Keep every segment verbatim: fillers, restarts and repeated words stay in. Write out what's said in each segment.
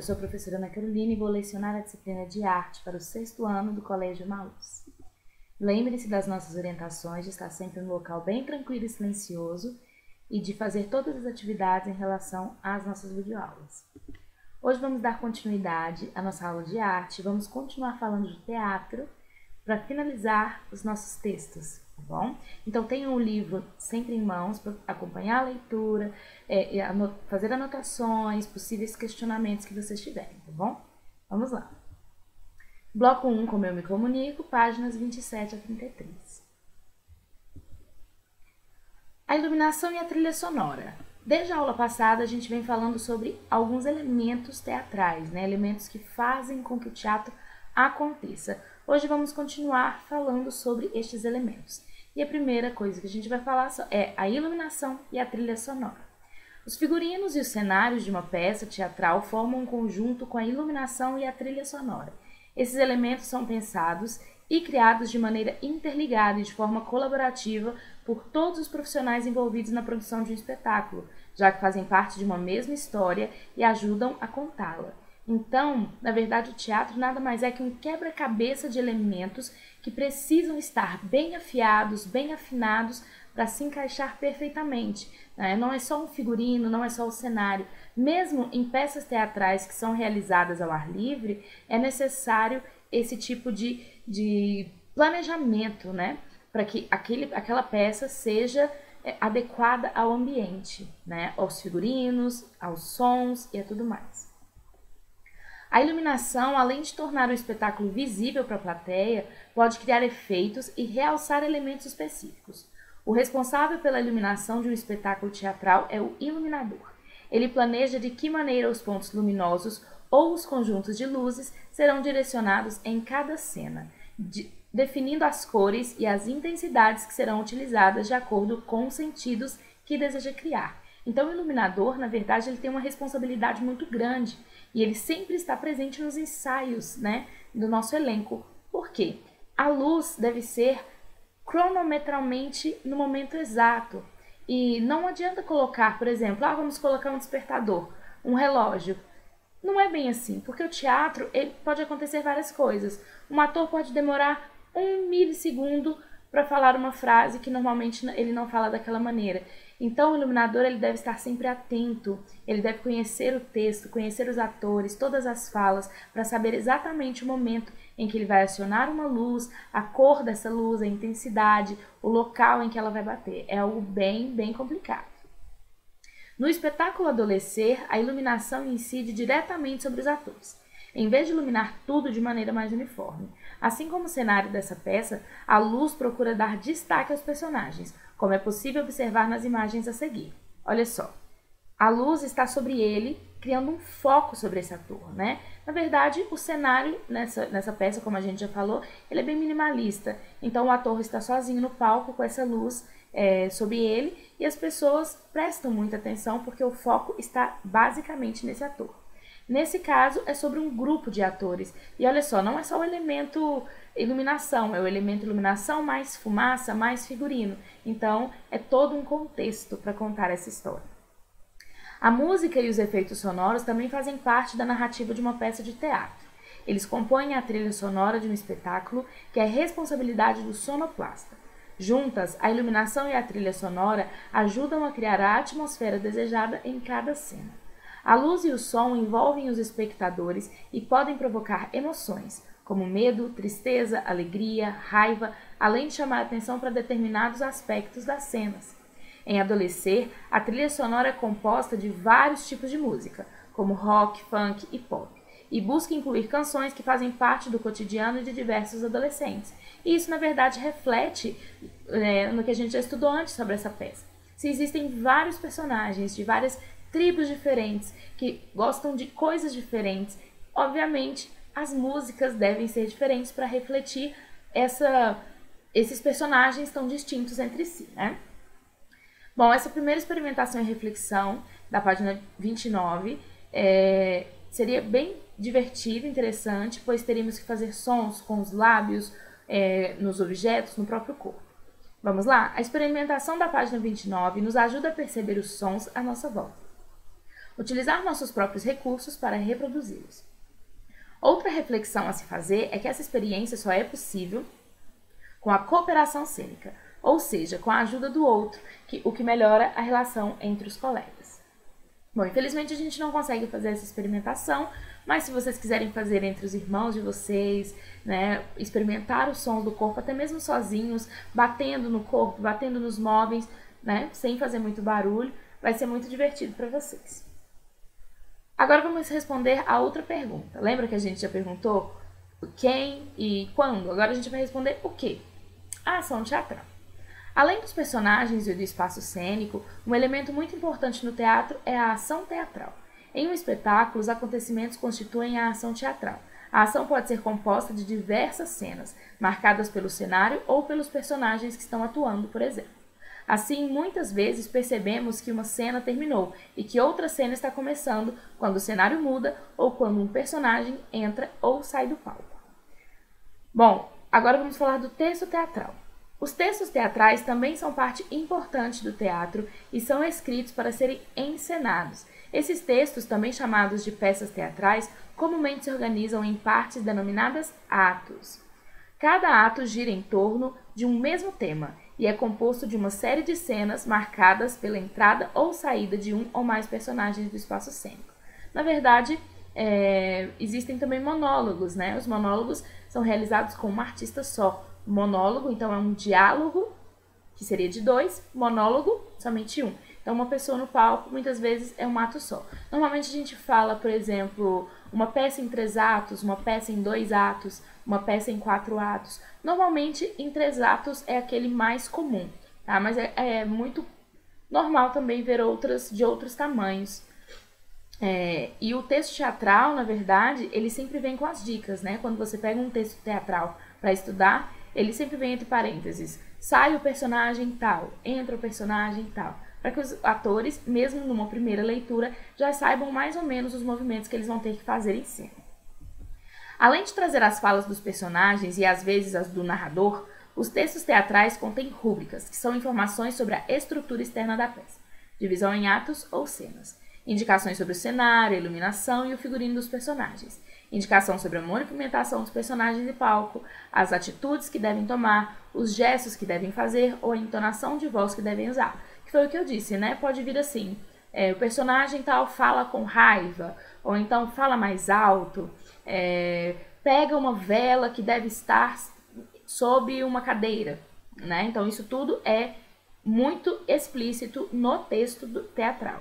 sou a professora Ana Carolina e vou lecionar a disciplina de arte para o sexto ano do Colégio Maluz. Lembre-se das nossas orientações de estar sempre em um local bem tranquilo e silencioso e de fazer todas as atividades em relação às nossas videoaulas. Hoje vamos dar continuidade à nossa aula de arte, vamos continuar falando de teatro para finalizar os nossos textos, tá bom? Então tenham o livro sempre em mãos para acompanhar a leitura, é, anot fazer anotações, possíveis questionamentos que vocês tiverem, tá bom? Vamos lá. Bloco um, como eu me comunico, páginas vinte e sete a trinta e três. A iluminação e a trilha sonora. Desde a aula passada, a gente vem falando sobre alguns elementos teatrais, né? Elementos que fazem com que o teatro aconteça. Hoje vamos continuar falando sobre estes elementos. E a primeira coisa que a gente vai falar é a iluminação e a trilha sonora. Os figurinos e os cenários de uma peça teatral formam um conjunto com a iluminação e a trilha sonora. Esses elementos são pensados e criados de maneira interligada e de forma colaborativa por todos os profissionais envolvidos na produção de um espetáculo, já que fazem parte de uma mesma história e ajudam a contá-la. Então, na verdade, o teatro nada mais é que um quebra-cabeça de elementos que precisam estar bem afiados, bem afinados para se encaixar perfeitamente, né? Não é só um figurino, não é só o cenário. Mesmo em peças teatrais que são realizadas ao ar livre, é necessário esse tipo de, de planejamento, né? Para que aquele, aquela peça seja é, adequada ao ambiente, né? Aos figurinos, aos sons e a tudo mais. A iluminação, além de tornar o espetáculo visível para a plateia, pode criar efeitos e realçar elementos específicos. O responsável pela iluminação de um espetáculo teatral é o iluminador. Ele planeja de que maneira os pontos luminosos ou os conjuntos de luzes serão direcionados em cada cena, de, definindo as cores e as intensidades que serão utilizadas de acordo com os sentidos que deseja criar. Então, o iluminador, na verdade, ele tem uma responsabilidade muito grande e ele sempre está presente nos ensaios, né, do nosso elenco. Por quê? A luz deve ser cronometralmente no momento exato. E não adianta colocar, por exemplo, ah, vamos colocar um despertador, um relógio. Não é bem assim, porque o teatro ele pode acontecer várias coisas. Um ator pode demorar um milissegundo para falar uma frase que normalmente ele não fala daquela maneira. Então o iluminador ele deve estar sempre atento, ele deve conhecer o texto, conhecer os atores, todas as falas, para saber exatamente o momento em que ele vai acionar uma luz, a cor dessa luz, a intensidade, o local em que ela vai bater. É algo bem, bem complicado. No espetáculo Adolescer, a iluminação incide diretamente sobre os atores, em vez de iluminar tudo de maneira mais uniforme. Assim como o cenário dessa peça, a luz procura dar destaque aos personagens, como é possível observar nas imagens a seguir. Olha só, a luz está sobre ele, criando um foco sobre esse ator, né? Na verdade, o cenário nessa, nessa peça, como a gente já falou, ele é bem minimalista. Então o ator está sozinho no palco com essa luz é, sobre ele e as pessoas prestam muita atenção porque o foco está basicamente nesse ator. Nesse caso, é sobre um grupo de atores. E olha só, não é só o elemento iluminação, é o elemento iluminação mais fumaça, mais figurino. Então, é todo um contexto para contar essa história. A música e os efeitos sonoros também fazem parte da narrativa de uma peça de teatro. Eles compõem a trilha sonora de um espetáculo que é responsabilidade do sonoplasta. Juntas, a iluminação e a trilha sonora ajudam a criar a atmosfera desejada em cada cena. A luz e o som envolvem os espectadores e podem provocar emoções, como medo, tristeza, alegria, raiva, além de chamar a atenção para determinados aspectos das cenas. Em Adolescer, a trilha sonora é composta de vários tipos de música, como rock, funk e pop, e busca incluir canções que fazem parte do cotidiano de diversos adolescentes. E isso, na verdade, reflete é, no que a gente já estudou antes sobre essa peça. Se existem vários personagens de várias tribos diferentes, que gostam de coisas diferentes, obviamente as músicas devem ser diferentes para refletir essa, esses personagens tão distintos entre si, né? Bom, essa primeira experimentação e reflexão da página vinte e nove é, seria bem divertida, interessante, pois teríamos que fazer sons com os lábios é, nos objetos, no próprio corpo. Vamos lá? A experimentação da página vinte e nove nos ajuda a perceber os sons à nossa volta. utilizar nossos próprios recursos para reproduzi-los. Outra reflexão a se fazer é que essa experiência só é possível com a cooperação cênica, ou seja, com a ajuda do outro, que, o que melhora a relação entre os colegas. Bom, infelizmente a gente não consegue fazer essa experimentação, mas se vocês quiserem fazer entre os irmãos de vocês, né, experimentar os sons do corpo, até mesmo sozinhos, batendo no corpo, batendo nos móveis, né, sem fazer muito barulho, vai ser muito divertido para vocês. Agora vamos responder a outra pergunta. Lembra que a gente já perguntou quem e quando? Agora a gente vai responder o quê? A ação teatral. Além dos personagens e do espaço cênico, um elemento muito importante no teatro é a ação teatral. Em um espetáculo, os acontecimentos constituem a ação teatral. A ação pode ser composta de diversas cenas, marcadas pelo cenário ou pelos personagens que estão atuando, por exemplo. Assim, muitas vezes percebemos que uma cena terminou e que outra cena está começando quando o cenário muda ou quando um personagem entra ou sai do palco. Bom, agora vamos falar do texto teatral. Os textos teatrais também são parte importante do teatro e são escritos para serem encenados. Esses textos, também chamados de peças teatrais, comumente se organizam em partes denominadas atos. Cada ato gira em torno de um mesmo tema e é composto de uma série de cenas marcadas pela entrada ou saída de um ou mais personagens do espaço cênico. Na verdade, é, existem também monólogos, né? Os monólogos são realizados com uma artista só. Monólogo, então, é um diálogo, que seria de dois, monólogo, somente um. Então, uma pessoa no palco, muitas vezes, é um ato só. Normalmente, a gente fala, por exemplo, uma peça em três atos, uma peça em dois atos, uma peça em quatro atos. Normalmente, em três atos é aquele mais comum, tá? Mas é, é muito normal também ver outras de outros tamanhos. É, e o texto teatral, na verdade, ele sempre vem com as dicas, né? Quando você pega um texto teatral para estudar, ele sempre vem entre parênteses. Sai o personagem tal, entra o personagem tal. Para que os atores, mesmo numa primeira leitura, já saibam mais ou menos os movimentos que eles vão ter que fazer em cena. Além de trazer as falas dos personagens e às vezes as do narrador, os textos teatrais contêm rúbricas, que são informações sobre a estrutura externa da peça, divisão em atos ou cenas, indicações sobre o cenário, a iluminação e o figurino dos personagens, indicação sobre a movimentação dos personagens de palco, as atitudes que devem tomar, os gestos que devem fazer ou a entonação de voz que devem usar. Que foi o que eu disse, né? Pode vir assim, é, o personagem tal fala com raiva, ou então fala mais alto, é, pega uma vela que deve estar sob uma cadeira, né? Então isso tudo é muito explícito no texto do teatral.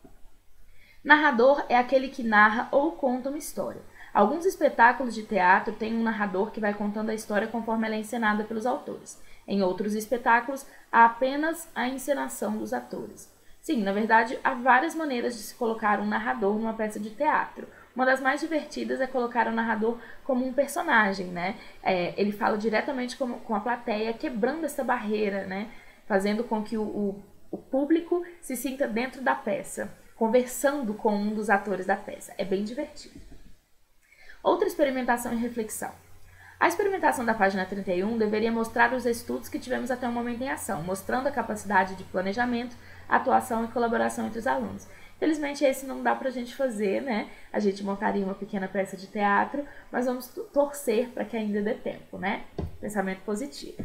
Narrador é aquele que narra ou conta uma história. Alguns espetáculos de teatro têm um narrador que vai contando a história conforme ela é encenada pelos autores. Em outros espetáculos, há apenas a encenação dos atores. Sim, na verdade, há várias maneiras de se colocar um narrador numa peça de teatro. Uma das mais divertidas é colocar o narrador como um personagem, né? É, ele fala diretamente com, com a plateia, quebrando essa barreira, né? Fazendo com que o, o, o público se sinta dentro da peça, conversando com um dos atores da peça. É bem divertido. Outra experimentação e reflexão. A experimentação da página trinta e um deveria mostrar os estudos que tivemos até o momento em ação, mostrando a capacidade de planejamento, atuação e colaboração entre os alunos. Felizmente esse não dá pra gente fazer, né? A gente montaria uma pequena peça de teatro, mas vamos torcer para que ainda dê tempo, né? Pensamento positivo.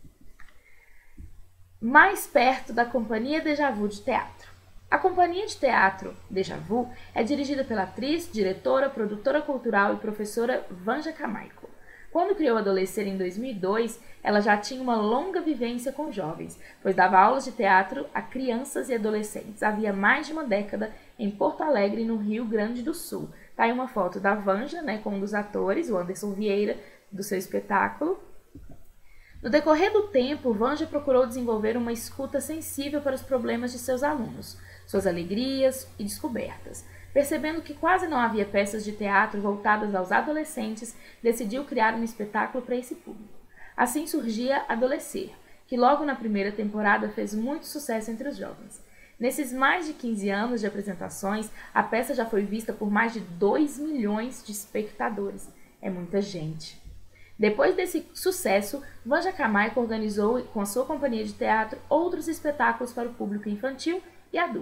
Mais perto da Companhia Déjà Vu de Teatro. A Companhia de Teatro Déjà Vu é dirigida pela atriz, diretora, produtora cultural e professora Vanja Kamaiko. Quando criou Adolescer em dois mil e dois, ela já tinha uma longa vivência com jovens, pois dava aulas de teatro a crianças e adolescentes havia mais de uma década em Porto Alegre, no Rio Grande do Sul. Tá aí uma foto da Vanja, né, com um dos atores, o Anderson Vieira, do seu espetáculo. No decorrer do tempo, Vanja procurou desenvolver uma escuta sensível para os problemas de seus alunos, suas alegrias e descobertas. Percebendo que quase não havia peças de teatro voltadas aos adolescentes, decidiu criar um espetáculo para esse público. Assim surgia Adolescer, que logo na primeira temporada fez muito sucesso entre os jovens. Nesses mais de quinze anos de apresentações, a peça já foi vista por mais de dois milhões de espectadores. É muita gente. Depois desse sucesso, Vanja Kamaiko organizou, com a sua companhia de teatro, outros espetáculos para o público infantil e adulto.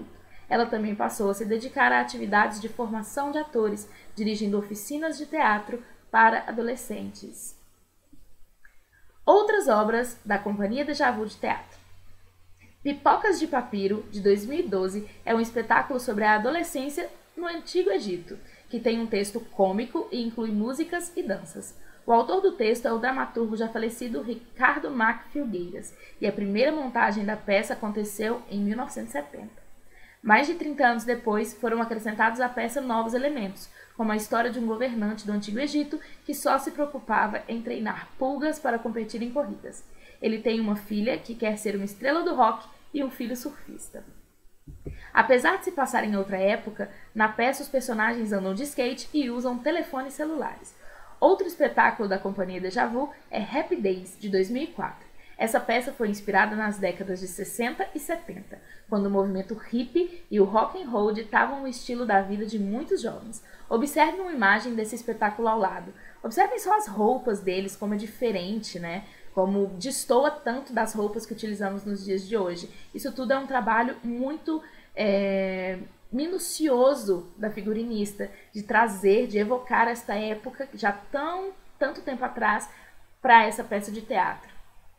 ela também passou a se dedicar a atividades de formação de atores, dirigindo oficinas de teatro para adolescentes. Outras obras da Companhia Déjà Vu de Teatro. Pipocas de Papiro, de dois mil e doze, é um espetáculo sobre a adolescência no Antigo Egito, que tem um texto cômico e inclui músicas e danças. O autor do texto é o dramaturgo já falecido Ricardo Mac Filgueiras, e a primeira montagem da peça aconteceu em mil novecentos e setenta. Mais de trinta anos depois, foram acrescentados à peça novos elementos, como a história de um governante do Antigo Egito que só se preocupava em treinar pulgas para competir em corridas. Ele tem uma filha que quer ser uma estrela do rock e um filho surfista. Apesar de se passar em outra época, na peça os personagens andam de skate e usam telefones celulares. Outro espetáculo da Companhia Déjà Vu é Happy Days, de dois mil e quatro. Essa peça foi inspirada nas décadas de sessenta e setenta, quando o movimento hippie e o rock and roll ditavam o estilo da vida de muitos jovens. Observe uma imagem desse espetáculo ao lado. Observem só as roupas deles, como é diferente, né? Como destoa tanto das roupas que utilizamos nos dias de hoje. Isso tudo é um trabalho muito é, minucioso da figurinista, de trazer, de evocar esta época, já tão tanto tempo atrás, para essa peça de teatro.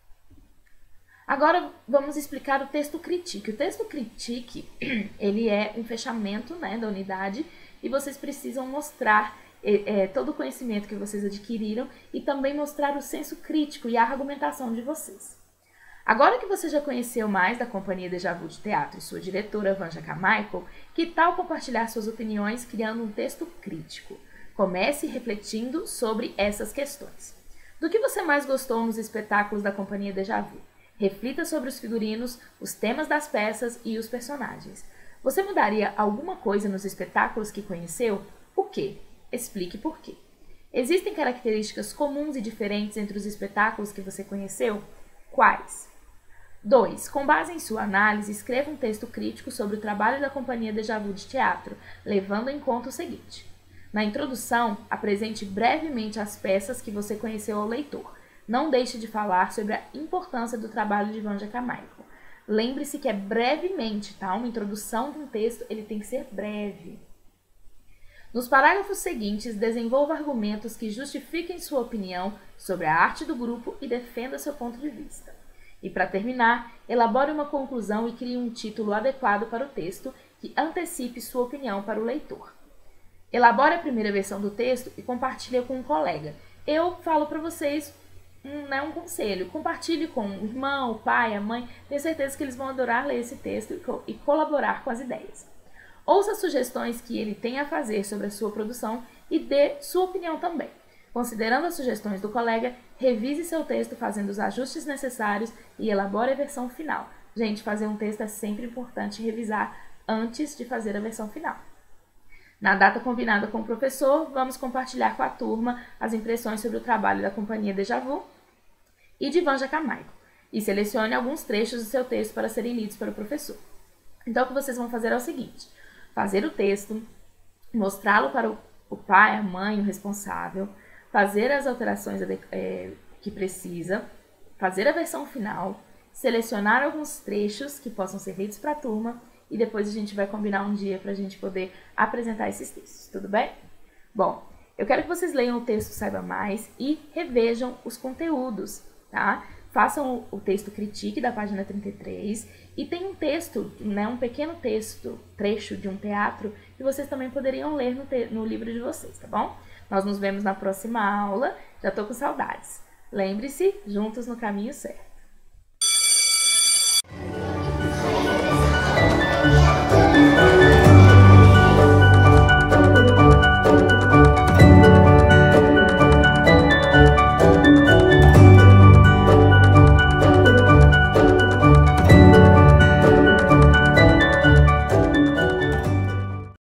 Agora vamos explicar o texto critique. O texto critique, ele é um fechamento, né, da unidade, e vocês precisam mostrar é, é, todo o conhecimento que vocês adquiriram e também mostrar o senso crítico e a argumentação de vocês. Agora que você já conheceu mais da Companhia Déjà Vu de Teatro e sua diretora, Vanja Carmichael, que tal compartilhar suas opiniões criando um texto crítico? Comece refletindo sobre essas questões. Do que você mais gostou nos espetáculos da Companhia Déjà Vu? Reflita sobre os figurinos, os temas das peças e os personagens. Você mudaria alguma coisa nos espetáculos que conheceu? O quê? Explique por quê. Existem características comuns e diferentes entre os espetáculos que você conheceu? Quais? dois. Com base em sua análise, escreva um texto crítico sobre o trabalho da Companhia Déjà Vu de Teatro, levando em conta o seguinte. Na introdução, apresente brevemente as peças que você conheceu ao leitor. Não deixe de falar sobre a importância do trabalho de Vanja Carmichael. Lembre-se que é brevemente, tá? Uma introdução de um texto, ele tem que ser breve. Nos parágrafos seguintes, desenvolva argumentos que justifiquem sua opinião sobre a arte do grupo e defenda seu ponto de vista. E para terminar, elabore uma conclusão e crie um título adequado para o texto que antecipe sua opinião para o leitor. Elabore a primeira versão do texto e compartilhe com um colega. Eu falo para vocês um, né, um conselho. Compartilhe com o irmão, o pai, a mãe. Tenho certeza que eles vão adorar ler esse texto e, co e colaborar com as ideias. Ouça sugestões que ele tem a fazer sobre a sua produção e dê sua opinião também. Considerando as sugestões do colega, revise seu texto fazendo os ajustes necessários e elabore a versão final. Gente, fazer um texto é sempre importante revisar antes de fazer a versão final. Na data combinada com o professor, vamos compartilhar com a turma as impressões sobre o trabalho da Companhia Déjà Vu e de Vanja Carmichael, e selecione alguns trechos do seu texto para serem lidos para o professor. Então, o que vocês vão fazer é o seguinte: fazer o texto, mostrá-lo para o pai, a mãe, o responsável, fazer as alterações é, que precisa, fazer a versão final, selecionar alguns trechos que possam ser lidos para a turma, e depois a gente vai combinar um dia para a gente poder apresentar esses textos, tudo bem? Bom, eu quero que vocês leiam o texto Saiba Mais e revejam os conteúdos, tá? Façam o texto Critique da página trinta e três e tem um texto, né, um pequeno texto, trecho de um teatro que vocês também poderiam ler no, no livro de vocês, tá bom? Nós nos vemos na próxima aula, já tô com saudades. Lembre-se, juntos no caminho certo.